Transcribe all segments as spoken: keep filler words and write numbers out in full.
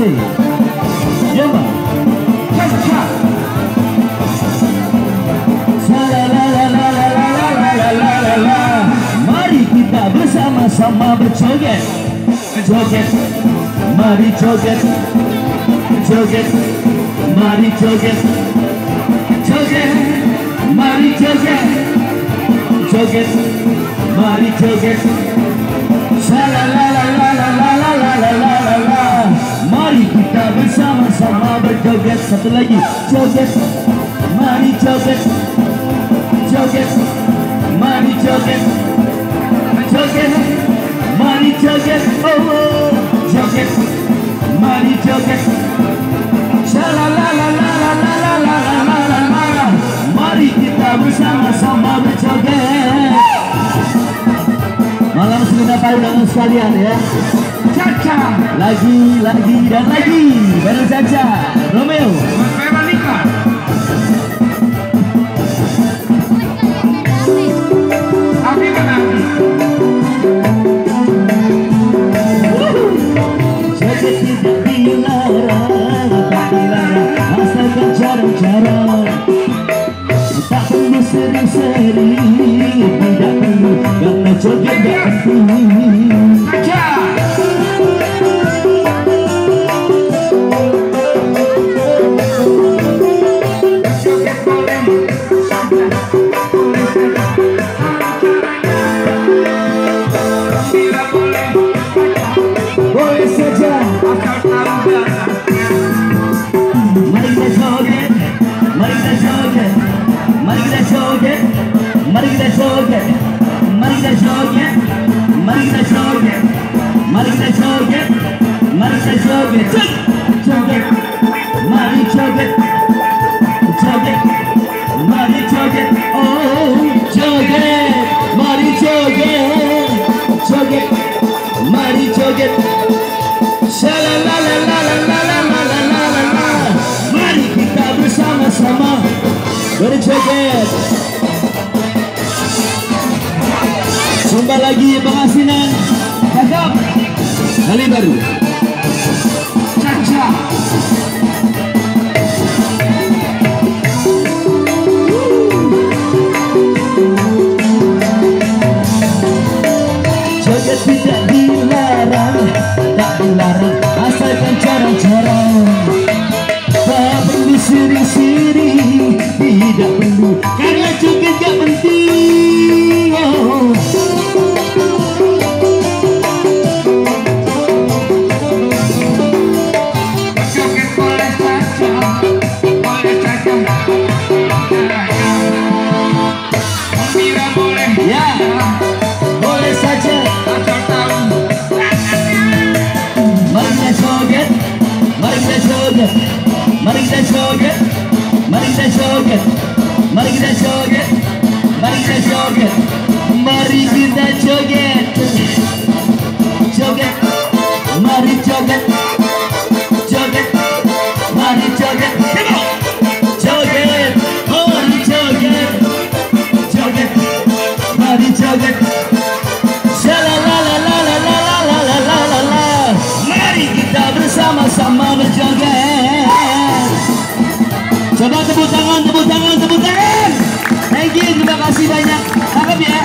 asik. Ya bang. Cak-cak. Salalalalalalalalala. Mari kita bersama-sama berjoget. Joget. Mari joget. Joget. Mari joget. Joget. Mari joget. Joget. Mari joget. Salalalalalalalalala. Mari kita bersama-sama berjoget. Satu lagi. Joget. Mari joget. Joget. Mari joget. Joget. Mari joget. Oh, joget. Mari joget. Salalalalalalalalala. Mari kita bersama-sama berjoget. Malam segenap undangan sekalian ya. Caca, lagi, lagi, dan lagi. Baru Caca, Romeo, Veronica. Abi mana? Joget tidak dilarang, tak dilarang, asalkan jarang-jarang. Tak perlu sering-sering, tidak perlu, karena joget gak penting. Boleh saja, asal tahu bahasa. Mari kita joget, mari kita joget. Mari kita joget, mari kita joget, mari kita joget, mari kita joget, mari kita joget, mari kita joget, joget, mari joget, joget, mari joget, oh joget, mari joget, joget, mari joget, shalalalalalalalalala. Mari kita bersama-sama berjoget. Jumpa lagi pengasinan cakep kali baru Caca. Joget tidak dilarang, tak dilarang, asalkan jarang-jarang. Tak perlu sering-sering, tidak perlu, karena joget gak penting. Oh. Joget boleh saja, boleh saja. Mira boleh, ya, boleh saja. Asal tahu. Mari kita joget, mari kita joget. Mari kita joget, mari kita joget, mari kita joget, mari kita joget, mari kita joget, joget, mari joget, joget, mari joget, joget, mari joget, joget, mari joget, shalalalalalalalalala. Mari kita bersama-sama berjoget. Coba tepuk tangan, tepuk tangan, tepuk tangan. Thank you, terima kasih banyak. Cakep ya.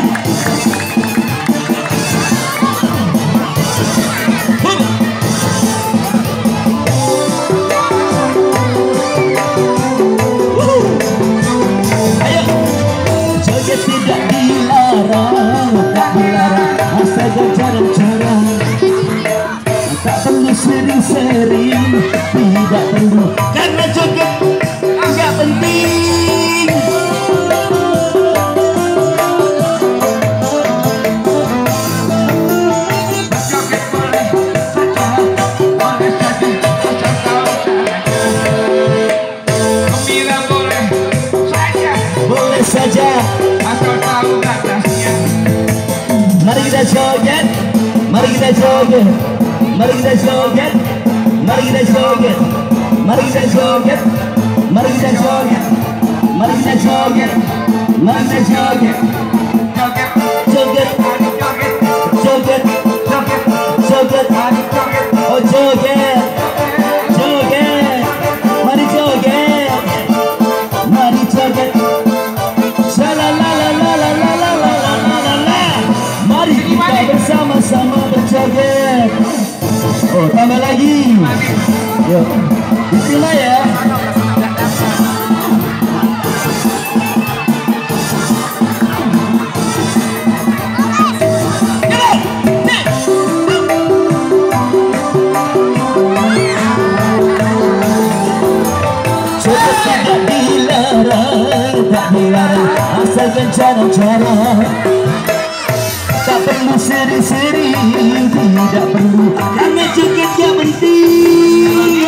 Ayo. Joget tidak dilarang, tak dilarang, asalkan jarang-jarang. Tak perlu sering-sering, tidak perlu, karena joget gak penting. Joget boleh saja, boleh saja, asal tahu caranya. Gembira boleh saja, boleh saja, asal tahu batasnya. Mari kita joget, mari kita joget, mari kita joget, mari kita joget, mari kita joget. Mari kita joget, mari kita joget, mari kita joget, joget, joget, joget, joget, joget, joget, oh joget. kita bersama-sama berjoget. Oh, tambah lagi. Yuk, bismillah ya. Joget tidak dilarang, tak dilarang, asalkan cara-cara. Tak perlu seri-seri, tidak perlu, karena joget yang penting.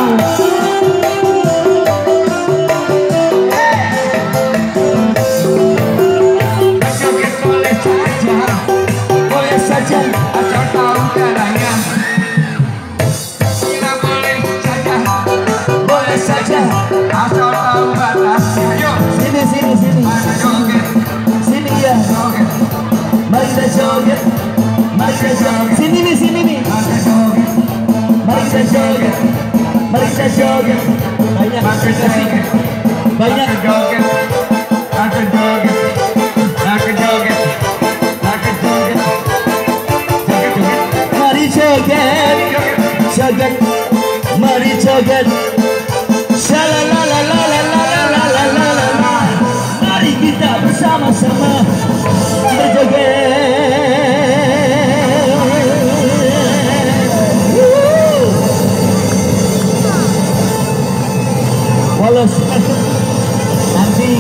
Joget boleh saja, boleh saja, asal tahu caranya. Kita boleh saja, boleh saja, asal tahu batasnya. Yuk, sini sini sini, sini ya. Mari kita joget, mari kita joget. Sini nih, sini nih. Mari kita joget, mari kita joget. Banyak, kasih, banyak joget. Aku joget, aku joget, aku joget. Mari joget, joget, mari joget. Shalalalalalalalalalalala. Mari kita bersama-sama berjoget. Walau nanti